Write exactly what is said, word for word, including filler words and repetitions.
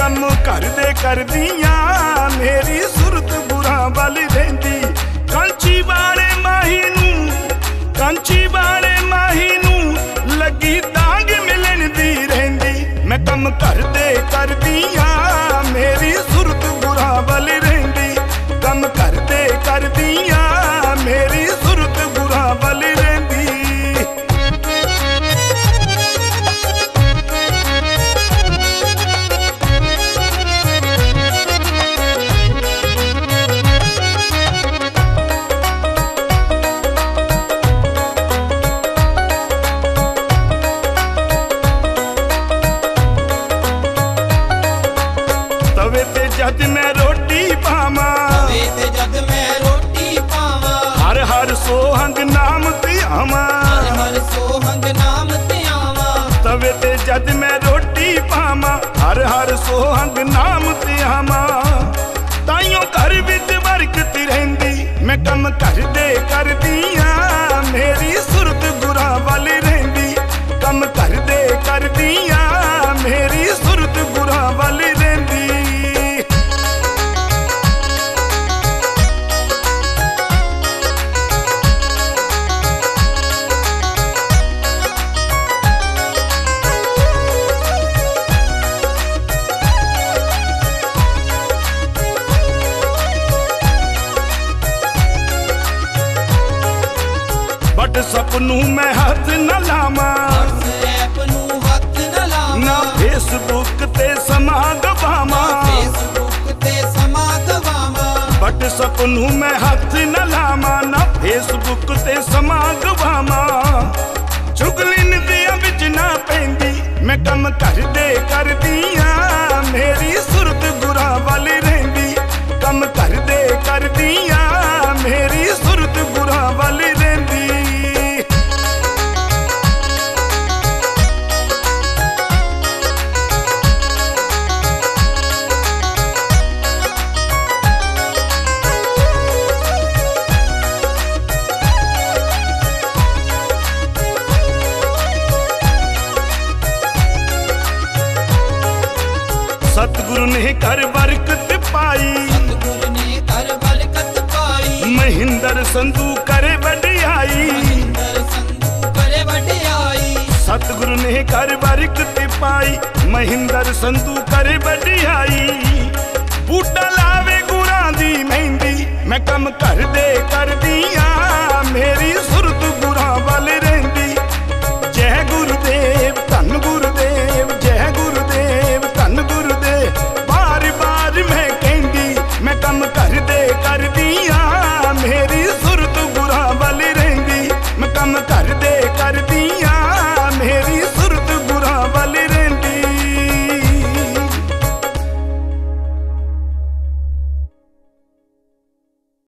कम घर दे करदियां मेरी सुरत बुरा वाल रहिंदी। कांची वाले माही नूं कांची वाले माही नूं लगी दाग मिलन दी रहिंदी। मैं कम घर दे करदियां मेरी सुरत बुरा वाल रहिंदी। कम घर दे करदियां मेरी सुरत बुरा वाल रहिंदी। जद मैं रोटी पावा जद मैं रोटी पावा हर हर सोहंग नाम ते आवा। हर हर सोहंग नाम ते आवा। तवे ते जद मैं रोटी पावा हर हर सोहंग नाम ते आवा। ताइयों घर विच बरकत रहिंदी। मैं कम घर दे करदियां मेरी सुरत गुरा वाल रहिंदी। कम घर दे करदियां मेरी सुरत गुरा वाल रहिंदी। व्हाट्सएप नूं मैं हथ न लावा। व्हाट्सएप नूं हथ न लावा। ना फेसबुक ते समा गवावा। फेसबुक ते समा गवावा। व्हाट्सएप नूं मैं हथ न लावा। ना फेसबुक ते समा गवावा। चुगलिन दियां विच ना पैंदी। मैं कम घर दे करदियां मेरी सुरत गुरा वाल रहिंदी। कम घर दे करदियां मेरी सुरत गुरा वाल रहिंदी। सतगुरु ने कर बरकत पाई। सतगुरु ने कर बरकत पाई। महिंदर संधू करे वडियाई। महिंदर संधू करे वडियाई। सतगुरु ने कर बरकत पाई। महिंदर संधू करे वडियाई। बूटा लावे गुरां दी मेहंदी। मैं कम घर दे करदियां मेरी सुरत